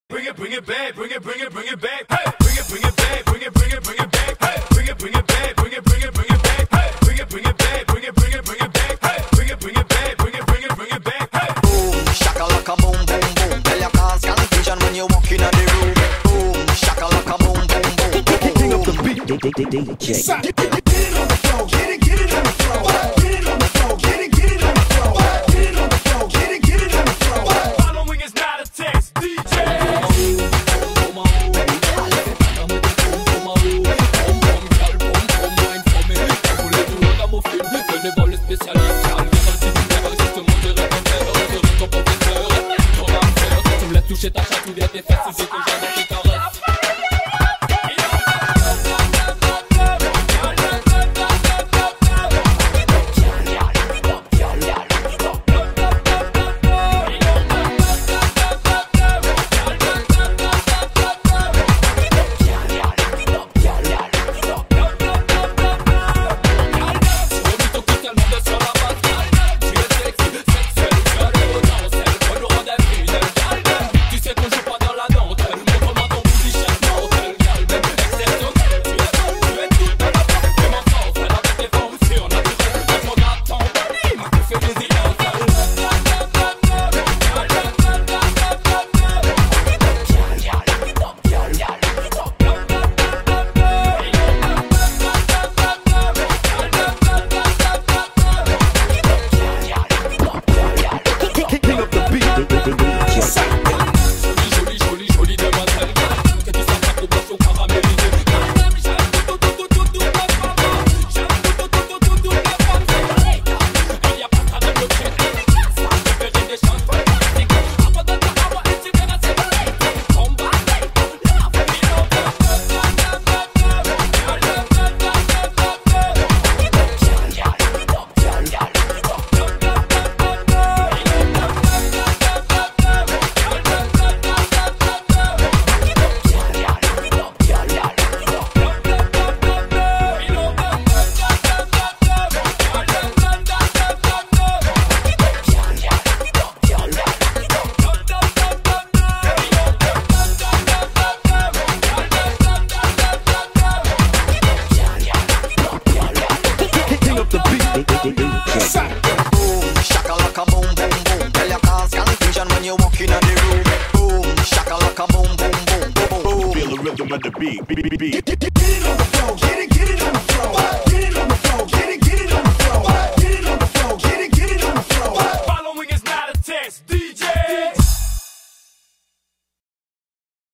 Bring it back, bring it back. Hey, bring it back, bring it back. Hey, bring it back, bring it back. Hey, bring it back, bring it back. Hey, bring it back, bring it back. Hey. Boom, shakalaka boom boom boom. Tell your cause confusion when you walk in the room. Boom, shakalaka boom boom boom. King of the beat, DJ. Get it on the floor, get it on the floor. Get it on the floor, get it on the floor. Get it on the floor, get it on the floor. Following is not a text, DJ. Toucher ta chatte ou bien tes fesses, j'ai déjà dans tes caresses. Boom, shakalaka boom boom boom. Tell your cause confusion when you walk in the room. Boom, shakalaka boom boom boom boom boom. Feel the rhythm of the beat.